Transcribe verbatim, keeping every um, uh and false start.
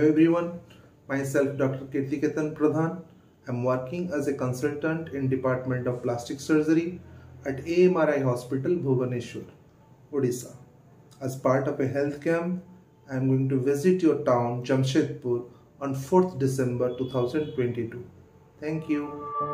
everyone, myself Doctor Kirtiketan Pradhan. I'm working as a consultant in Department of Plastic Surgery at A M R I Hospital, Bhubaneswar, Odisha. As part of a health camp, I'm going to visit your town, Jamshedpur, on fourth December two thousand twenty-two. Thank you.